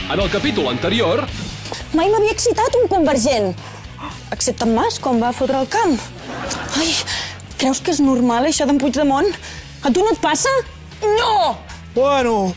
En el capítol anterior... Mai m'havia excitat un convergent. Excepte en Mas, quan va fotre el camp. Ai, creus que és normal, això d'en Puigdemont? A tu no et passa? No! Bueno...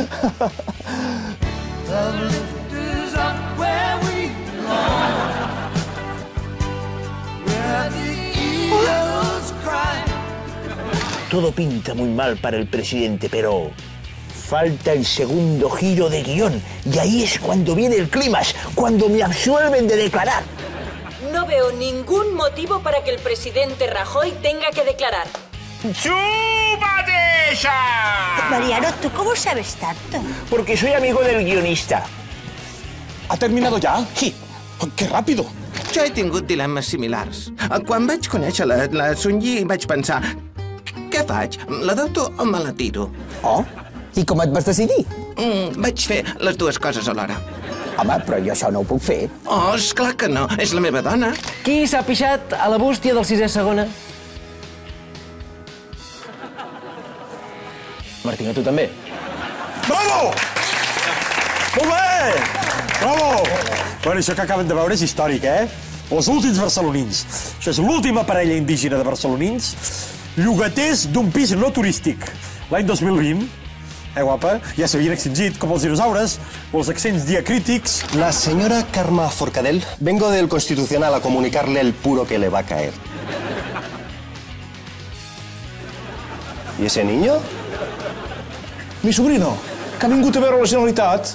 Todo pinta muy mal para el presidente, pero falta el segundo giro de guión. Y ahí es cuando viene el clímax, cuando me absuelven de declarar. No veo ningún motivo para que el presidente Rajoy tenga que declarar. ¡Chúpate esa! Mariano, ¿tú cómo sabes tanto? Porque soy amigo del guionista. ¿Ha terminado ya? Sí. ¡Qué rápido! Jo he tingut dilemes similars. Quan vaig conèixer la Sunyi vaig pensar... Què faig? L'adopto o me la tiro? Oh, i com et vas decidir? Vaig fer les dues coses alhora. Home, però jo això no ho puc fer. Oh, esclar que no. És la meva dona. Qui s'ha pixat a la bústia del 6è segona? Martina, tu també? Bravo! Molt bé! Bravo! Bueno, això que acaben de veure és històric, eh? Els últims barcelonins. Això és l'última parella indígena de barcelonins llogaters d'un pis no turístic. L'any 2020, guapa, ja s'havien extingit com els dinosaures o els accents diacrítics. La señora Karma Forcadell, vengo del Constitucional a comunicarle el puro que le va a caer. ¿Y ese niño? Mi sobrino, que ha vingut a veure la Generalitat.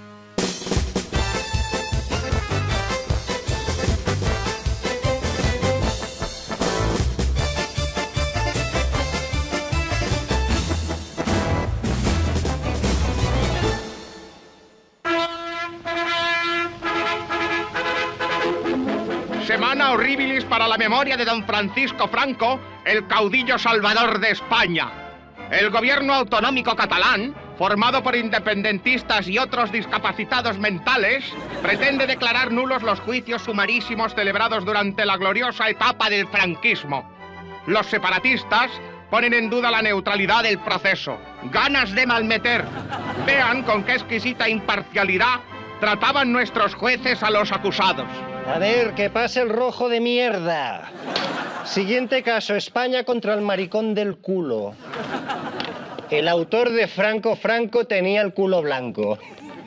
Semana horribilis para la memoria de don Francisco Franco, el caudillo salvador de España. El gobierno autonómico catalán, formado por independentistas y otros discapacitados mentales, pretende declarar nulos los juicios sumarísimos celebrados durante la gloriosa etapa del franquismo. Los separatistas ponen en duda la neutralidad del proceso. Ganas de malmeter. Vean con qué exquisita imparcialidad trataban nuestros jueces a los acusados. A ver, que pase el rojo de mierda. Siguiente caso, España contra el maricón del culo. El autor de Franco tenía el culo blanco.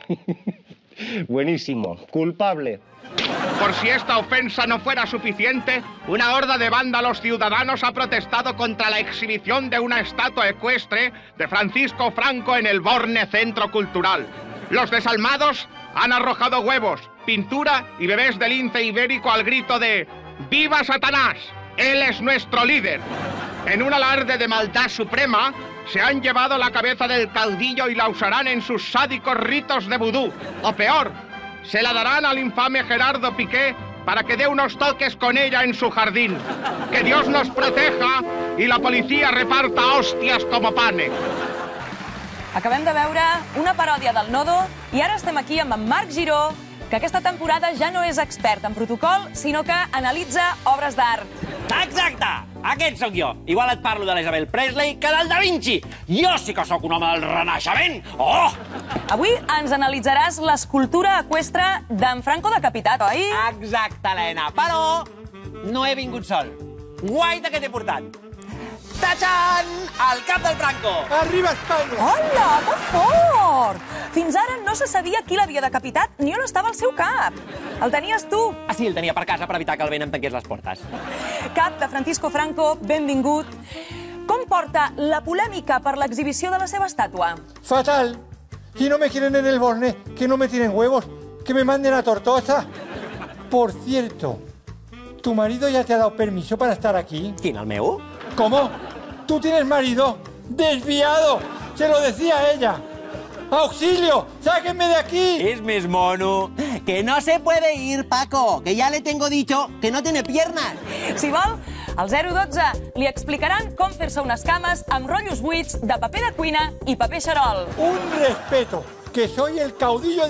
Buenísimo. Culpable. Por si esta ofensa no fuera suficiente, una horda de vándalos ciudadanos ha protestado contra la exhibición de una estatua ecuestre de Francisco Franco en el Borne Centro Cultural. Los desalmados han arrojado huevos, pintura y bebés de lince ibérico al grito de ¡Viva Satanás! ¡Él es nuestro líder! En un alarde de maldad suprema, se han llevado la cabeza del caudillo y la usarán en sus sádicos ritos de vudú. O peor, se la darán al infame Gerardo Piqué para que dé unos toques con ella en su jardín. Que Dios nos proteja y la policía reparta hostias como panes. Acabem de veure una paròdia del Nodo i ara estem aquí amb en Marc Giró, que aquesta temporada ja no és expert en protocol, sinó que analitza obres d'art. Exacte! Aquest sóc jo. Igual et parlo de l'Isabel Presley que del Da Vinci. Jo sí que sóc un home del Renaixement. Oh! Avui ens analitzaràs l'escultura eqüestre d'en Franco decapitat, oi? Exacte, Helena. Però no he vingut sol. Guaita que t'he portat. Tachan! El cap del Franco! Arriba Espanya! Hola, que fort! Fins ara no se sabia qui l'havia decapitat ni on estava el seu cap. El tenies tu? Ah, sí, el tenia per casa per evitar que el vent em tanqués les portes. Cap de Francisco Franco, benvingut. Com porta la polèmica per l'exhibició de la seva estàtua? Fatal. Y no me quieren en el Borne, que no me tienen huevos, que me manden a Tortosa. Por cierto, ¿tu marido ya te ha dado permiso para estar aquí? ¿Quién, el meu? ¿Cómo? ¿Tú tienes marido? ¡Desviado! Se lo decía ella. ¡Auxilio! ¡Sáquenme de aquí! Es més mono. Que no se puede ir, Paco. Que ya le tengo dicho que no tiene piernas. Si vol, al 012 li explicaran com fer-se unes cames amb rotllos buits de paper de cuina i paper xarol. Un respeto, que soy el caudillo de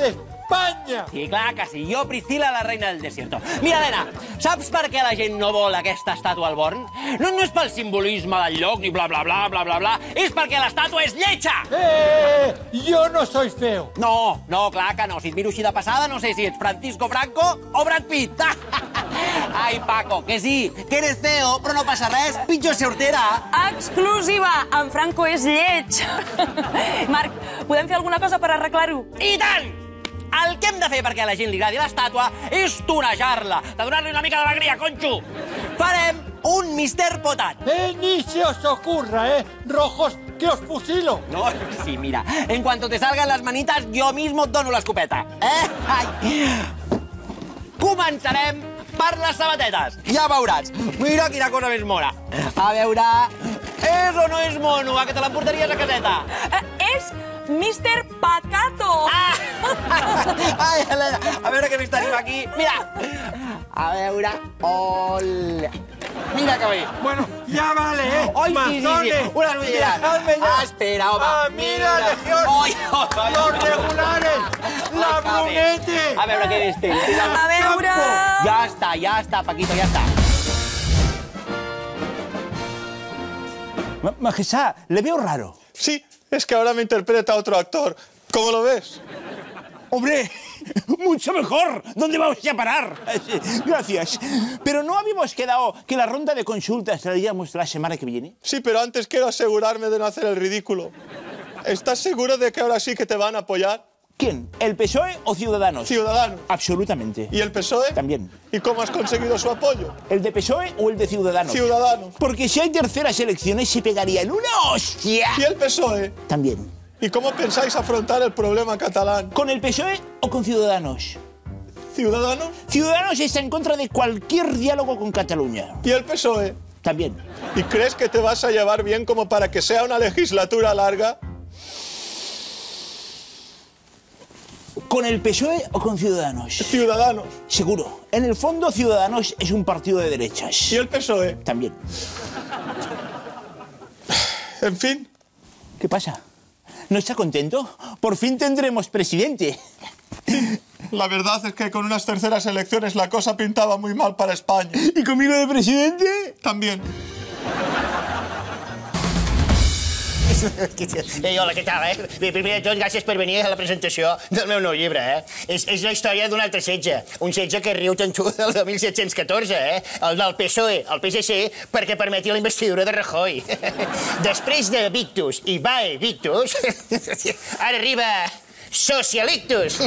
España. Sí, clar que sí. Jo, Priscila, la reina del desierto. Mira, Helena, saps per què la gent no vol aquesta estàtua al Born? No és pel simbolisme del lloc ni bla, bla, bla, bla, bla, bla. És perquè l'estàtua és lletja! Yo no soy feo. No, clar que no. Si et miro així de passada, no sé si ets Francisco Franco o Brad Pitt. Ai, Paco, que sí, que eres feo, però no passa res. Pitjor ser hortera. Exclusiva! En Franco és lleig. Marc, podem fer alguna cosa per arreglar-ho? I tant! El que hem de fer perquè a la gent li agradi l'estàtua és tonejar-la, de donar-li una mica d'alegria, conxo. Farem un Mr. Potat. Ni se os ocurra, rojos, que os fusilo. No, sí, mira, en cuanto te salgan las manitas, yo mismo et dono l'escopeta. Ai. Començarem per les sabatetes. Ja veuràs. Mira quina cosa més mona. A veure... És o no és mono, que te l'emportaries a caseta? És Mr. Pacato. Ai, Helena, a veure què més tenim aquí. Mira. A veure... Ole. Mira que bé. Bueno, ya vale, Ai, sí. Unas rodilleras. Dejadme ya. Espera, home. A mí la legión. Los regulares. La brunete. A veure què més tens. A veure... Ja està, Paquito, ja està. Majestad, le veo raro. Sí, es que ahora me interpreta otro actor. ¿Cómo lo ves? ¡Hombre! ¡Mucho mejor! ¿Dónde vamos a parar? Gracias. Pero ¿no habíamos quedado que la ronda de consultas la haríamos la semana que viene? Sí, pero antes quiero asegurarme de no hacer el ridículo. ¿Estás seguro de que ahora sí que te van a apoyar? ¿Quién? ¿El PSOE o Ciudadanos? Ciudadanos. Absolutamente. ¿Y el PSOE? También. ¿Y cómo has conseguido su apoyo? ¿El de PSOE o el de Ciudadanos? Ciudadanos. Porque si hay terceras elecciones se pegarían una hostia. ¿Y el PSOE? También. ¿Y cómo pensáis afrontar el problema catalán? ¿Con el PSOE o con Ciudadanos? ¿Ciudadanos? Ciudadanos está en contra de cualquier diálogo con Cataluña. ¿Y el PSOE? También. ¿Y crees que te vas a llevar bien como para que sea una legislatura larga? ¿Con el PSOE o con Ciudadanos? Ciudadanos. Seguro. En el fondo, Ciudadanos es un partido de derechas. ¿Y el PSOE? También. En fin. ¿Qué pasa? ¿No está contento? Por fin tendremos presidente. La verdad es que con unas terceras elecciones la cosa pintaba muy mal para España. ¿Y conmigo de presidente? También. Hola, què tal, Bé, primer de tot, gràcies per venir a la presentació del meu nou llibre, És la història d'un altre setge, un setge que riu tant tu del de 1714, El del PSOE al PSC perquè permeti la investidura de Rajoy. Després de Victus i Vae Victus, ara arriba... Socialictus!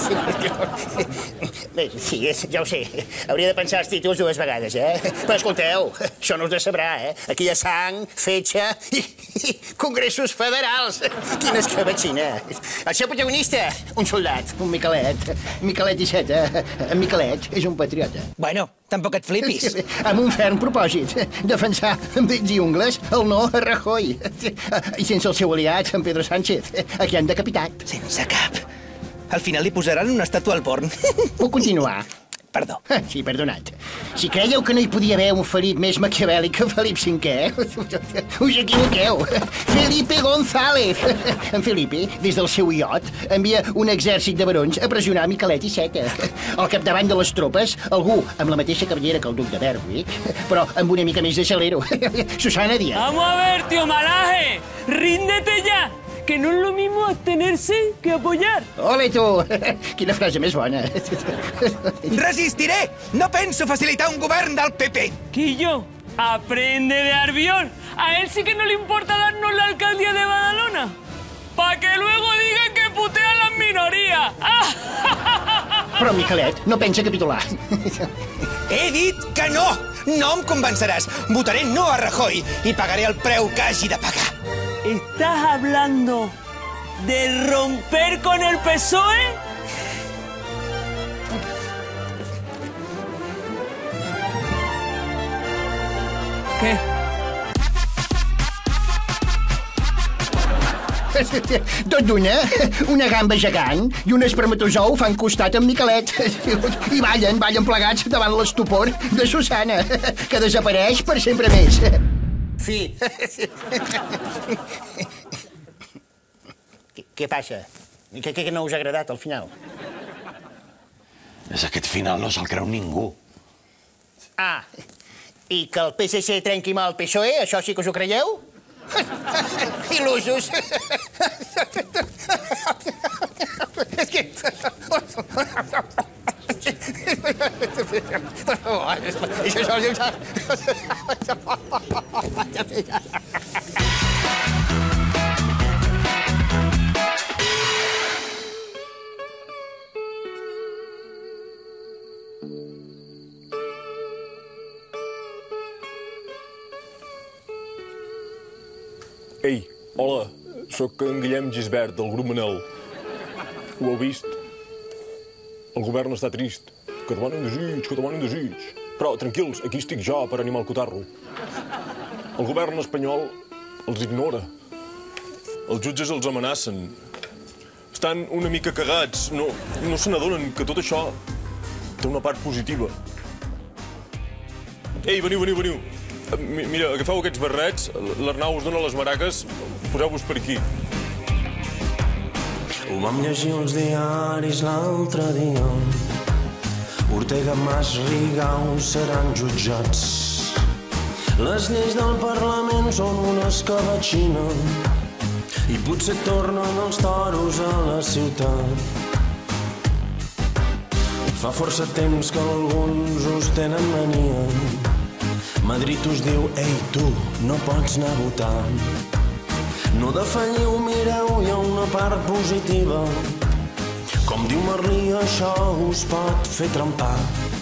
Bé, sí, ja ho sé. Hauria de pensar els títols dues vegades, Però escolteu, això no us de sabrà, Aquí hi ha sang, fetge i congressos federals. Quina escabetxina. El seu protagonista, un soldat, un Miquelet. Miquelet Iceta. En Miquelet és un patriota. Bueno, tampoc et flipis. Amb un ferm propòsit, defensar amb dits i ungles el no a Rajoy. I sense el seu aliat, en Pedro Sánchez, a qui han decapitat. Sense cap. Al final li posaran una estàtua al Born. Puc continuar? Perdó. Sí, perdonat. Si creieu que no hi podia haver un Felip més maquiavèlic que Felip V, us equivoqueu. Felipe González. En Felipe, des del seu iot, envia un exèrcit de barons a pressionar Miquelet Iceta. Al capdavant de les tropes, algú amb la mateixa cabellera que el duc de Berwick, però amb una mica més de xalero. Susana Díaz. Vamos a ver, tío Malaje. Ríndete ya. Que no es lo mismo abstenerse que apoyar. Ole, tu! Quina frase més bona. Resistiré! No penso facilitar un govern del PP. Quillo, aprende de Albiol. A él sí que no le importa darnos la alcaldía de Badalona. Pa' que luego digan que putean las minorías. Però Miquelet no pensa capitular. He dit que no! No em convenceràs. Votaré no a Rajoy i pagaré el preu que hagi de pagar. ¿Estás hablando de romper con el PSOE? ¿Qué? Tot d'una, una gamba gegant i un espermatozou fan costat amb Miquelet. I ballen plegats davant l'estupor de Susana, que desapareix per sempre més. Fi. Què passa? Què no us ha agradat al final? És aquest final no se'l creu ningú. Ah, i que el PSC trenqui mal el PSOE, això sí que us ho creieu? Il·lusos. És que... Per favor, això sols ho sap. Ei, hola, sóc en Guillem Gisbert, del grup Manel. Ho heu vist? El govern està trist. Que demanen desig, que demanen desig. Però, tranquils, aquí estic jo per animar el cotarro. El govern espanyol els ignora. Els jutges els amenacen. Estan una mica cagats. No se n'adonen que tot això té una part positiva. Ei, veniu. Mira, agafeu aquests barrets, l'Arnau us dona les maraques, poseu-vos per aquí. Ho vam llegir als diaris l'altre dia. Ortega, Mas, Rigau seran jutjats. Les lleis del Parlament són una escabetxina i potser tornen els toros a la ciutat. Fa força temps que alguns us tenen mania. Madrid us diu, ei tu, no pots anar a votar. No defalliu, mireu, hi ha una part positiva. Com diu Merlí, això us pot fer trempar.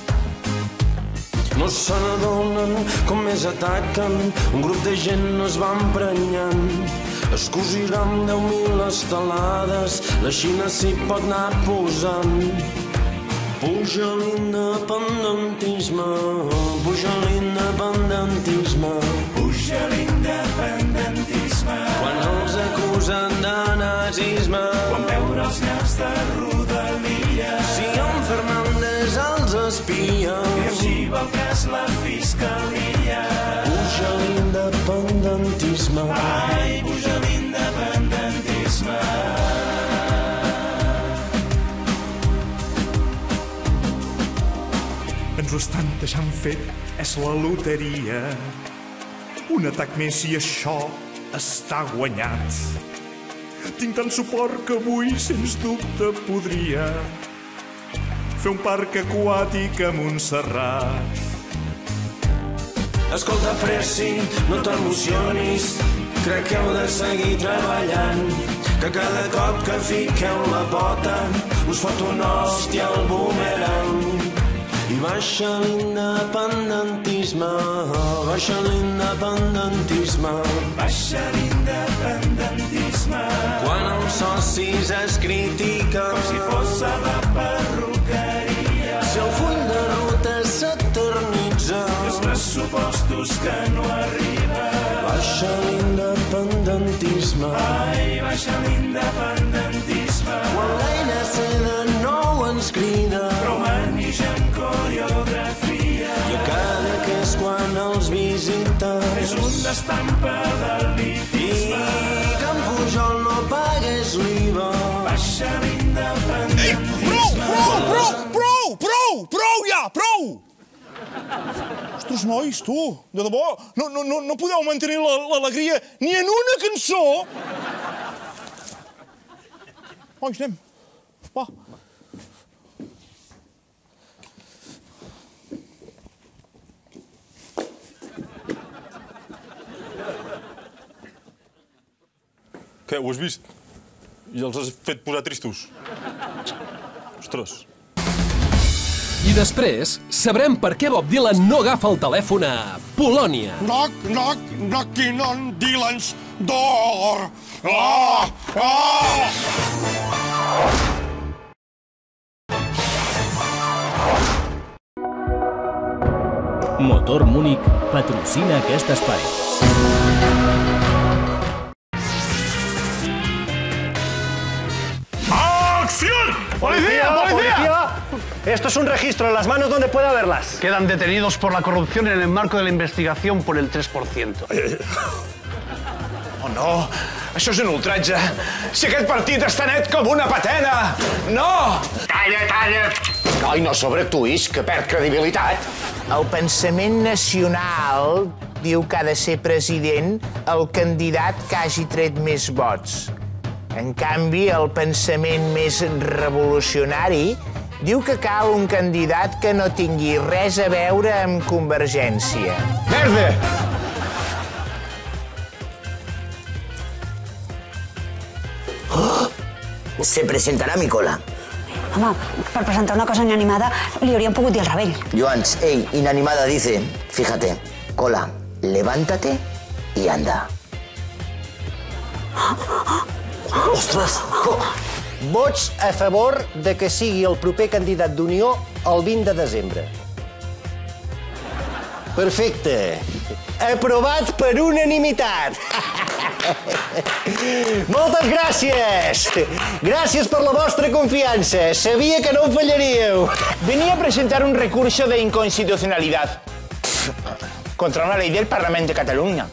No se n'adonen com més ataquen. Un grup de gent es va emprenyant. Es cosiran 10.000 estelades. La Xina s'hi pot anar posant. Puja l'independentisme, puja l'independentisme, puja l'independentisme. Quan els acusen de nazisme, quan veure els naps de Rodalia, si en Fernández els espia, i arxiva el cas la fiscalia. Puja l'independentisme, ai, puja l'independentisme. Ens ho estan deixant fet, és la loteria. Un atac més i això està guanyat. Tinc tant suport que avui, sens dubte, podria fer un parc aquàtic a Montserrat. Escolta, Preci, no t'emocionis, crec que heu de seguir treballant, que cada cop que fiqueu la pota us fot una hòstia al boomerang. I baixa l'independentisme, baixa l'independentisme, baixa l'independentisme. Quan els socis es critiquen com si fos a la perruqueria, si el full de ruta s'eternitza, els pressupostos que no arriben. Baixa l'independentisme, ai, baixa l'independentisme. Quan l'ANC de nou ens crida, romanix en coreografia, i a cada que és quan els visites és un d'estampa del litisme. I que en Pujol no pagués l'IVA, baixa l'independentisme. Prou ja, prou! Ostres, nois, tu, de debò, no podeu mantenir l'alegria ni en una cançó? Nois, anem, va. Què, ho has vist? I els has fet posar tristos? Ostres. I després sabrem per què Bob Dylan no agafa el telèfon a Polònia. Knock, knock, knocking on Dylan's door. Ah! Ah! Motor Múnich patrocina aquest espai. ¡Acción! ¡Policía! ¡Policía! Esto es un registro en las manos donde pueda verlas. Quedan detenidos por la corrupción en el marco de la investigación por el 3%. Oh, no! Això és un ultratge! Si aquest partit està net com una patena! No! Calla, calla! Noi, no sobreactuïs, que perd credibilitat. El pensament nacional diu que ha de ser president el candidat que hagi tret més vots. En canvi, el pensament més revolucionari diu que cal un candidat que no tingui res a veure amb Convergència. Verde! Se presentarà mi cola. Home, per presentar una cosa inanimada li hauríem pogut dir al rebell. Joans, ey, inanimada dice, fíjate, cola, levántate y anda. Ostres! Vots a favor de que sigui el proper candidat d'Unió el 20 de desembre. Perfecte. Aprovat per unanimitat. Moltes gràcies. Gràcies per la vostra confiança. Sabia que no em fallaríeu. Venía a presentar un recurso de inconstitucionalidad contra una ley del Parlamento de Cataluña.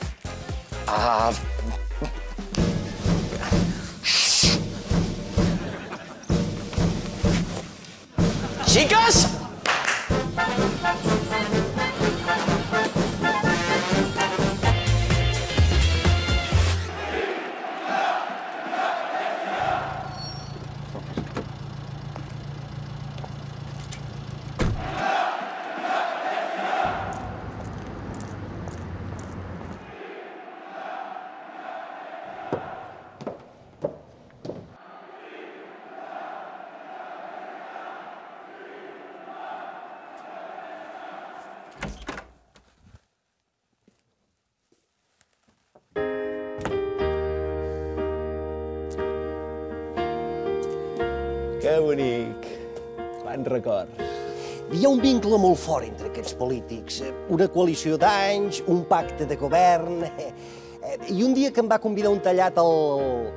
Chicas? Que bonic. Quants records. Hi ha un vincle molt fort entre aquests polítics. Una coalició d'anys, un pacte de govern... I un dia que em va convidar un tallat el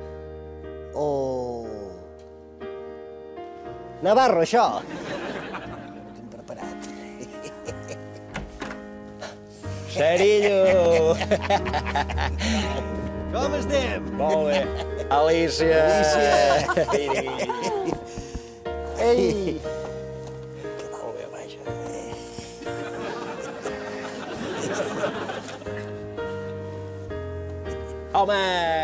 Navarro, això. No tinc preparat. Xerillo! Com estem? Molt bé. Alicia! Ei! Molt bé, vaja. Home!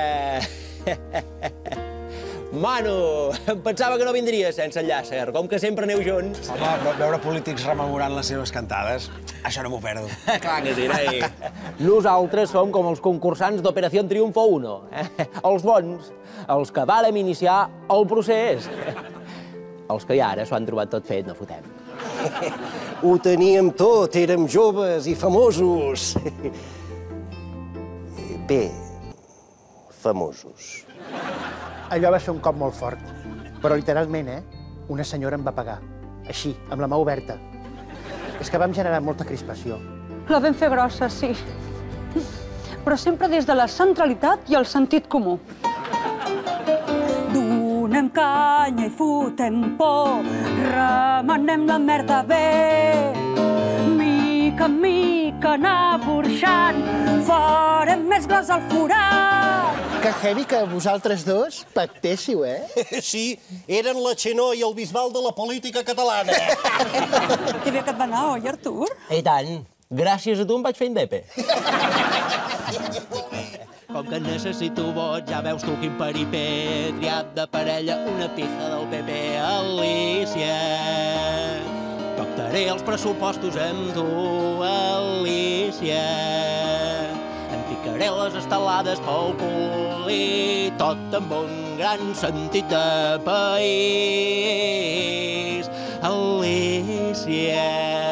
Manu, em pensava que no vindria sense el llàcer, com que sempre aneu junts. Home, veure polítics rememorant les seves cantades, això no m'ho perdo. Clar que sí, noi. Nosaltres som com els concursants d'Operació Triunfo 1, els bons, els que vàrem iniciar el procés. Els que ja ara s'ho han trobat tot fet, no fotem. Ho teníem tot, érem joves i famosos. Bé, famosos. Allò va ser un cop molt fort, però literalment, una senyora em va pagar, així, amb la mà oberta. És que vam generar molta crispació. La vam fer grossa, sí. Però sempre des de la centralitat i el sentit comú. Donem canya i fotem por, remenem la merda bé. Mica en mica anar burxant, farem més glas al forat. Que heavy que vosaltres dos pactéssiu, Sí, eren la Xenó i el Bisbal de la política catalana. Que bé que et va anar, oi, Artur? I tant. Gràcies a tu em vaig fer indepe. Com que necessito vots, ja veus tu quin peripé. Triat de parella una pija del PP. Alicia, pactaré els pressupostos amb tu, Alicia. Em ficaré les estelades pel cul i tot amb un gran sentit de país. Alicia.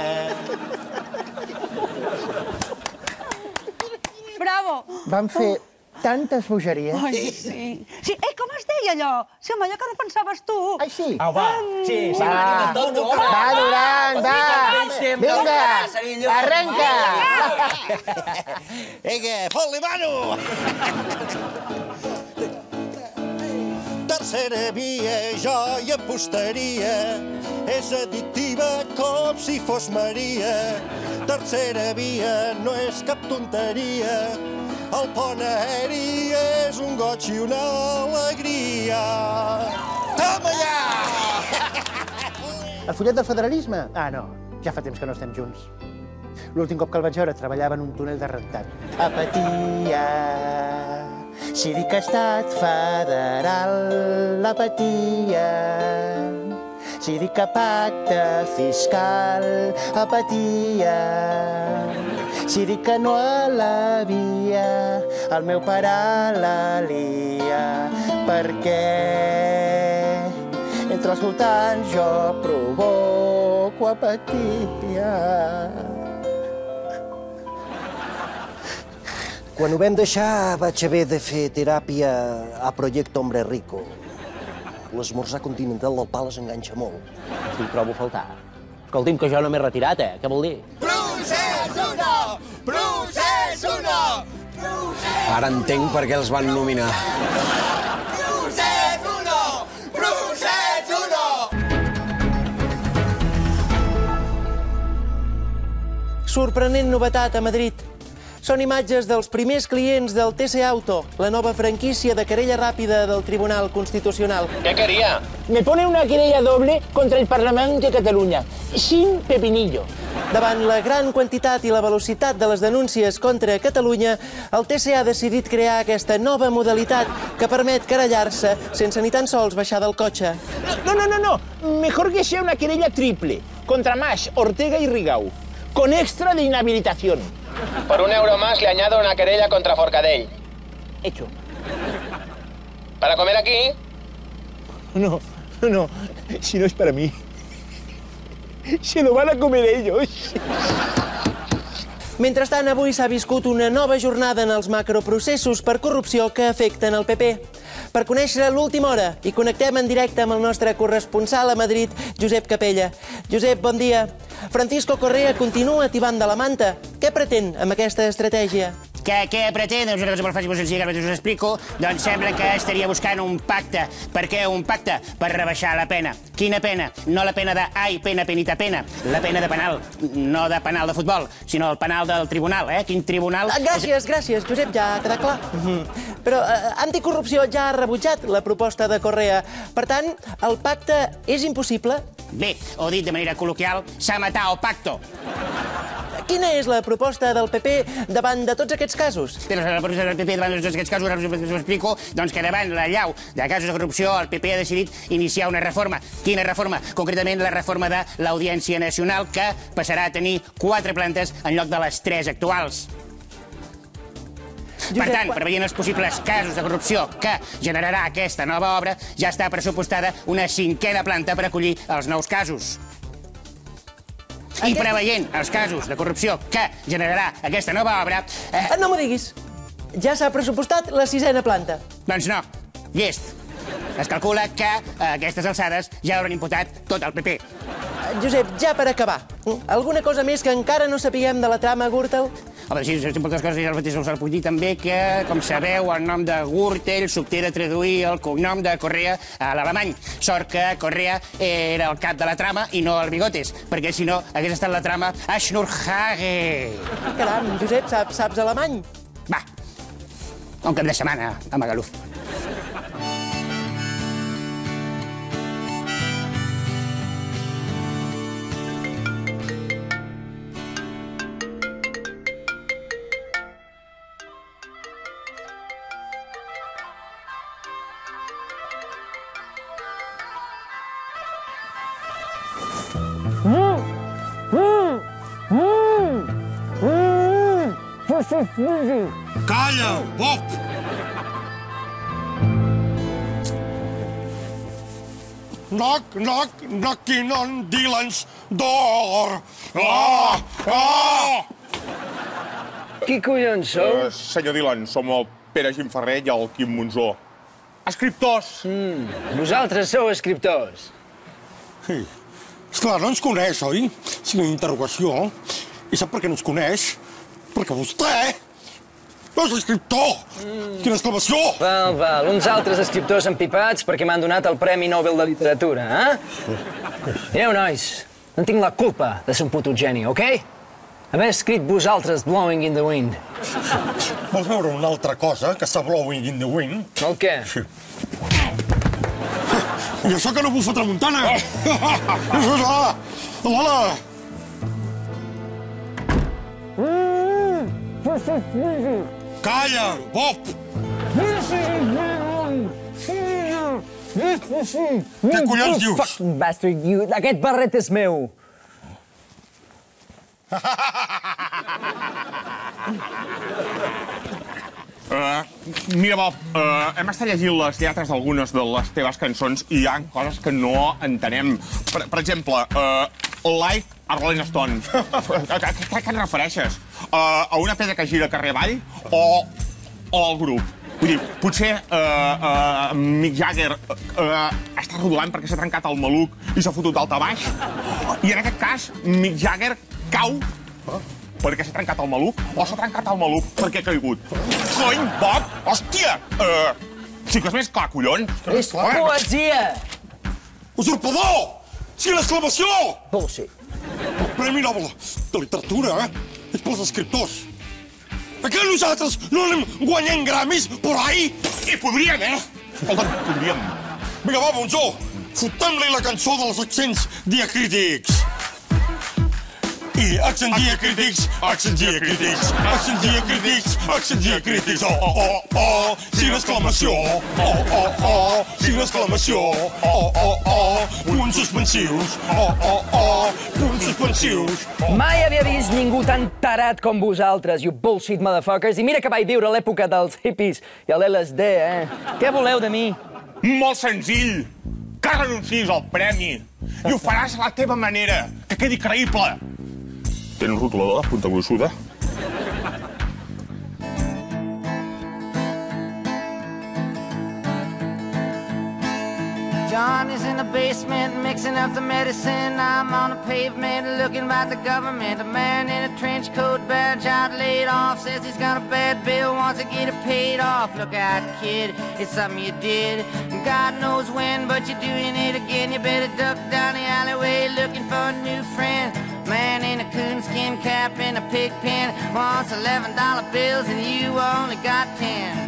Bravo! Vam fer tantes bogeries. Ai, sí. Sí, com es deia allò? Sí, home, allò que defensaves tu. Ai, sí. Au, va. Sí, Va, Duran, va. Vinga, arrenca. Vinga, fot-li mano! Tercera via, jo hi apostaria. És addictiva com si fos Maria. Tercera via no és cap tonteria. El pont aeri és un goig i una alegria. Toma ja! El follet del federalisme? Ah, no, ja fa temps que no estem junts. L'últim cop que el vaig veure treballava en un túnel de rentat. Apatia, si dic estat federal, apatia. Si dic que pacte fiscal, apatia. Si dic que no a la via, el meu pare la lia. Perquè entre els voltants jo provoco apatia. Quan ho vam deixar vaig haver de fer teràpia a Projecte Hombre Rico. L'esmorzar continental del Pales enganxa molt. Sí, trobo a faltar. Escolti'm, que jo no m'he retirat, Què vol dir? Procés 1! Procés 1! Ara entenc per què els van nominar. Procés 1! Procés 1! Sorprenent novetat a Madrid. Són imatges dels primers clients del TC Auto, la nova franquícia de querella ràpida del Tribunal Constitucional. ¿Qué quería? Me pone una querella doble contra el Parlamento de Cataluña, sin pepinillo. Davant la gran quantitat i la velocitat de les denúncies contra Catalunya, el TC ha decidit crear aquesta nova modalitat que permet querellar-se sense ni tan sols baixar del cotxe. No. Mejor que sea una querella triple, contra Mas, Ortega y Rigau, con extra de inhabilitación. Por €1 más le añado una querella contra Forcadell. Hecho. ¿Para comer aquí? No. Si no es para mí. Se lo van a comer ellos. Mentrestant, avui s'ha viscut una nova jornada en els macroprocessos per corrupció que afecten el PP. Per conèixer l'última hora, i connectem en directe amb el nostre corresponsal a Madrid, Josep Capella. Josep, bon dia. Francisco Correa continua tibant de la manta. Què pretén amb aquesta estratègia? Què pretén? És una cosa molt fàcil i molt senzilla que us explico. Doncs sembla que estaria buscant un pacte. Per què un pacte? Per rebaixar la pena. Quina pena? No la pena de ai, pena, penita, pena. La pena de penal. No de penal de futbol, sinó el penal del tribunal, Quin tribunal? Gràcies, Josep, ja ha quedat clar. Però Anticorrupció ja ha rebutjat la proposta de Correa. Per tant, el pacte és impossible? Bé, o dit de manera col·loquial, s'ha matat el pacto. Quina és la proposta del PP davant de tots aquests casos? La proposta del PP davant de tots aquests casos, ara us explico, doncs que davant l'allau de casos de corrupció el PP ha decidit iniciar una reforma. Quina reforma? Concretament la reforma de l'Audiència Nacional, que passarà a tenir 4 plantes en lloc de les 3 actuals. Per tant, preveient els possibles casos de corrupció que generarà aquesta nova obra, ja està pressupostada una 5a planta per acollir els nous casos. I preveient els casos de corrupció que generarà aquesta nova obra... No m'ho diguis. Ja s'ha pressupostat la 6a planta. Doncs no. Llest. Es calcula que a aquestes alçades ja hauran imputat tot el PP. Josep, ja per acabar, alguna cosa més que encara no sapiguem de la trama Gürtel? Home, sí, moltes coses, ja us puc dir també que, com sabeu, el nom de Gürtel s'obté de traduir el cognom de Correa a l'alemany. Sort que Correa era el cap de la trama i no el Bigotes, perquè si no hagués estat la trama a Schnurrhage. Caram, Josep, saps alemany? Va, un cap de setmana a Magaluf. Calla, Bob! Knocking on Dylan's door. Qui collons sou? Senyor Dylan, som el Pere Gimferrer i el Quim Monzó. Escriptors! Vosaltres sou escriptors. Sí. Esclar, no ens coneix, oi? Si una interrogació. I sap per què no ens coneix? Perquè vostè és escriptor! Quina exclamació! Val, uns altres escriptors empipats perquè m'han donat el Premi Nobel de Literatura, Mireu, nois, no tinc la culpa de ser un puto geni, ok? Haver escrit vosaltres Blowing in the Wind. Vols veure una altra cosa que està Blowing in the Wind? El què? Sí. I això que no bufa tramuntana! Lola! Calla, Bob! Què collons dius? Fucking bastard, you. Aquest barret és meu. Mira, Bob, hem estat llegint les lletres d'algunes de les teves cançons i hi ha coses que no entenem. Per exemple, Like a Rolling Stone. A què et refereixes? A una pedra que gira carrer avall o al grup? Vull dir, potser Mick Jagger està rodolant perquè s'ha trencat el maluc i s'ha fotut d'alta baix? I en aquest cas, Mick Jagger cau perquè s'ha trencat el maluc o s'ha trencat el maluc perquè ha caigut? Cony, Bob! Hòstia! Sí que és més clar, collons! És poesia! Usurpador! Sí, l'exclamació! Bullshit. El Premi Nobel de Literatura, és pels escriptors. Que nosaltres no anem guanyant gramis por ahí? I podríem, Escolta'm, podríem. Vinga, va, Bonzó, fotem-li la cançó dels accents diacrítics. I accent diacrítics, accent diacrítics, accent diacrítics, accent diacrítics. Sin exclamació, sin exclamació, punts suspensius, punts suspensius. Mai havia vist ningú tan tarat com vosaltres, you bullshit motherfuckers. I mira que vaig viure l'època dels hippies i l'LSD, Què voleu de mi? Molt senzill. Que renuncis al premi. I ho faràs a la teva manera, que quedi creïble. Tens rotulador de punta gruixuda? John is in the basement mixing up the medicine. I'm on the pavement looking at the government. A man in a trench coat, badge out, laid off, says he's got a bad bill, wants to get it paid off. Look out, kid, it's something you did. God knows when, but you're doing it again. You better duck down the alleyway looking for a new friend. Man in a coonskin cap and a pig pen wants $11 bills and you only got 10.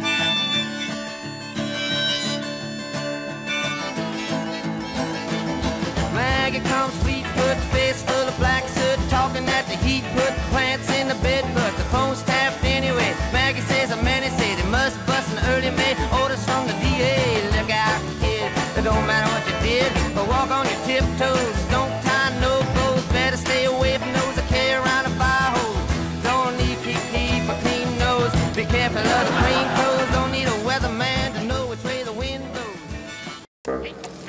Maggie comes sweet, put face full of black soot, talking at the heat, put plants in the bed, but the phone's tapped anyway. Maggie says a man say they must bust an early May. Orders from the DA, look out, kid. It don't matter what you did, but walk on your tiptoes. Don't tie no bows, better stay away from those that carry around a fire hose. Don't need keep a clean nose. Be careful of the green clothes. Don't need a weatherman to know which way the wind blows.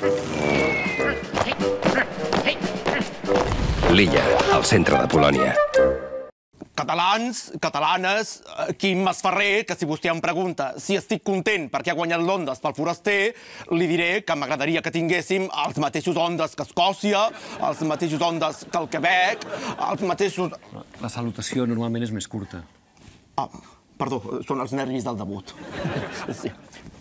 L'Illa, al centre de Polònia. Catalans, catalanes, Quim Masferrer, que si vostè em pregunta si estic content perquè ha guanyat l'Ondes pel Foraster, li diré que m'agradaria que tinguéssim els mateixos Ondes que Escòcia, els mateixos Ondes que el Quebec, els mateixos... La salutació normalment és més curta. Ah, perdó, són els nervis del debut. Sí.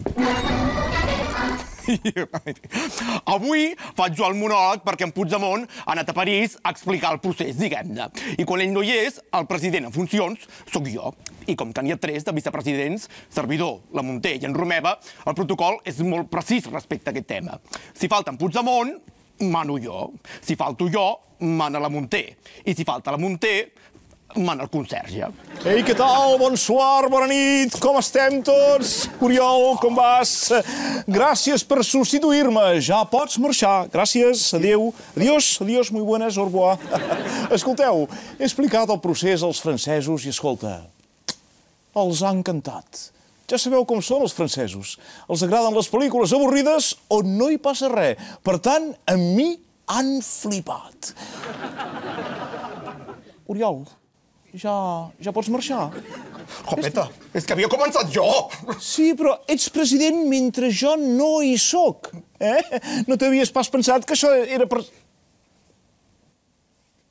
Avui faig jo el monòleg perquè en Puigdemont ha anat a París a explicar el procés, diguem-ne. I quan ell no hi és, el president en funcions sóc jo. I com que n'hi ha 3 de vicepresidents, Servidor, la Munté i en Romeva, el protocol és molt precís respecte a aquest tema. Si falta en Puigdemont, mano jo. Si falto jo, mana la Munté. I si falta la Munté, mana el conserge. Ei, què tal? Bonsoir, bona nit, com estem tots? Oriol, com vas? Gràcies per substituir-me, ja pots marxar. Gràcies, adéu. Adiós, adiós, muy buenas, au revoir. Escolteu, he explicat el procés als francesos i, escolta, els ha encantat. Ja sabeu com són els francesos. Els agraden les pel·lícules avorrides on no hi passa res. Per tant, amb mi han flipat. Oriol, ja pots marxar. Jopeta, és que havia començat jo. Sí, però ets president mentre jo no hi soc. No t'havies pas pensat que això era per...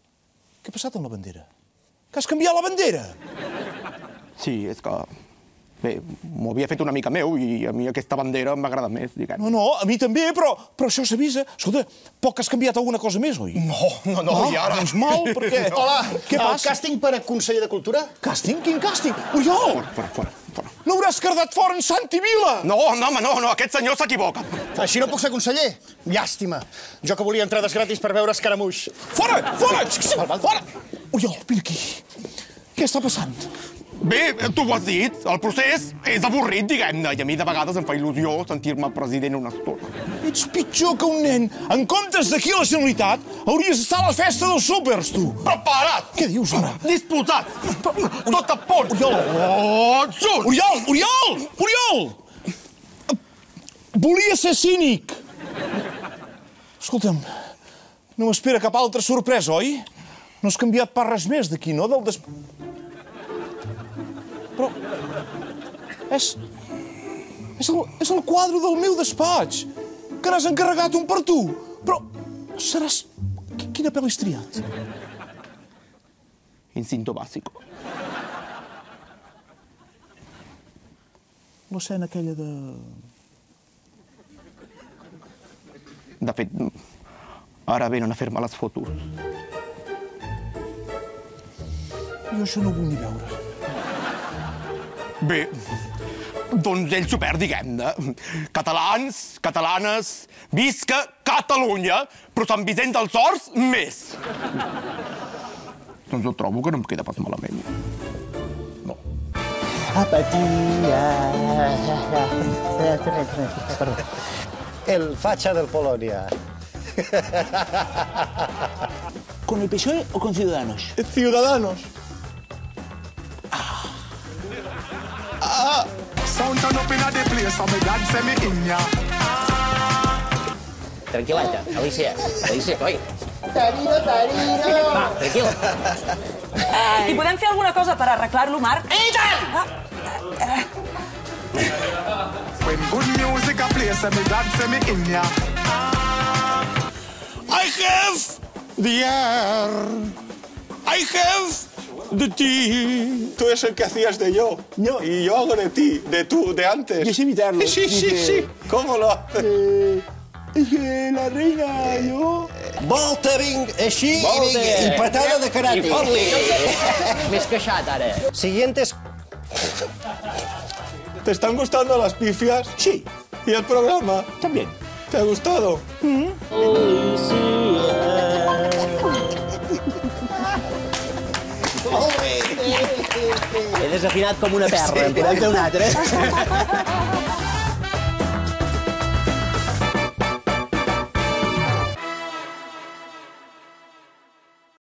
Què ha passat amb la bandera? Que has canviat la bandera? Sí, és que Bé, m'ho havia fet una mica meu i a mi aquesta bandera m'agrada més, diguem. No, a mi també, però això s'avisa. Escolta, poc has canviat alguna cosa més, oi? No, i ara? Doncs mal, perquè... Hola, què passa? el càsting per a conseller de Cultura? Càsting? Quin càsting? Oriol! Fora. No hauràs cardat fora en Santi Vila! No, home, no, aquest senyor s'equivoca. Així no puc ser conseller? Llàstima. Jo que volia entrades gratis per veure Escaramuix. Fora! Fora! Oriol, vine aquí. Què està passant? Bé, tu ho has dit, el procés és avorrit, diguem-ne, i a mi de vegades em fa il·lusió sentir-me president una estona. Ets pitjor que un nen. En comptes d'aquí a la Generalitat, hauries d'estar a la festa dels súpers, tu. Preparat! Què dius, ara? Disposat! Tot a punt! Oriol! Volia ser cínic. Escolta'm, no m'espera cap altra sorpresa, oi? No has canviat pas res més d'aquí, no? Però... És el quadre del meu despatx, que n'has encarregat un per tu. Però seràs... Quina pel·li has triat? Instinto básico. L'escena aquella de... De fet, ara venen a fer-me les fotos. Jo això no ho vull ni veure. Bé, doncs ell s'ho perd, diguem-ne. Catalans, catalanes, visca Catalunya, però Sant Vicenç dels Horts, més. Doncs jo trobo que no em queda pas malament. No. Apatia. Perdó. El facha del Polonia. ¿Con el PSOE o con Ciudadanos? Ciudadanos. Sound turn up inna the place, and my dad say me in ya. Tranquil·leta, Alicia, coi. Tarino. Va, tranquil. I podem fer alguna cosa per arreglar-lo, Marc? I tant! When good music a play, say me dad say me in ya. I have the air. I have the tea. Tú es el que hacías de yo. No. Y yo hago de ti, de tú, de antes. ¿Quieres imitarlo? Sí. ¿Cómo lo haces? La reina, yo... Voltering, així, i patada de karate. M'he queixat, ara. Siguientes... ¿Te están gustando las pifias? Sí. ¿Y el programa? También. ¿Te ha gustado? He desafinat com una perra. En podem fer un altre?